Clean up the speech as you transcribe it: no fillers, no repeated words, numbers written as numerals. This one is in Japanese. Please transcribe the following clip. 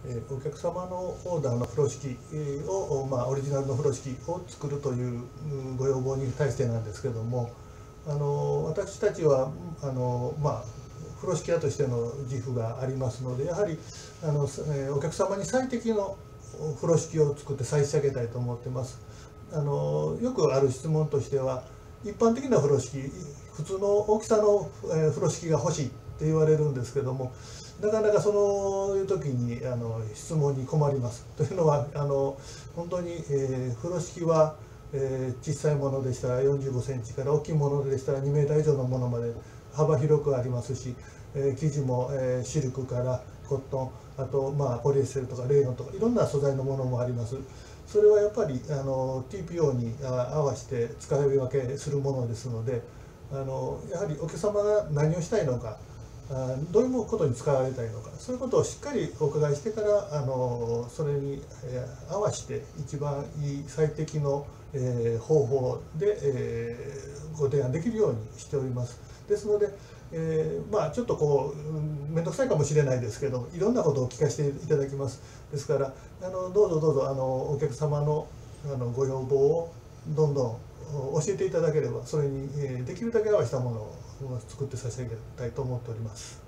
お客様のオーダーの風呂敷を、オリジナルの風呂敷を作るというご要望に対してなんですけども、私たちは風呂敷屋としての自負がありますので、やはりお客様に最適の風呂敷を作って差し上げたいと思ってます。よくある質問としては、一般的な風呂敷、普通の大きさの風呂敷が欲しいって言われるんですけども、なかなかそういう時に質問に困ります。というのは本当に、風呂敷は、小さいものでしたら45センチから大きいものでしたら2メーター以上のものまで幅広くありますし、生地も、シルクからコットン、あとポリエステルとかレーヨンとかいろんな素材のものもあります。それはやっぱりTPO に合わせて使い分けするものですので、やはりお客様が何をしたいのか、どういうことに使われたいのか、そういうことをしっかりお伺いしてからそれに合わせて一番いい最適の方法でご提案できるようにしております。ですのでちょっと面倒くさいかもしれないですけど、いろんなことを聞かせていただきます。ですからどうぞお客様のご要望をどんどん教えていただければ、それにできるだけ合わせたものを作って差し上げたいと思っております。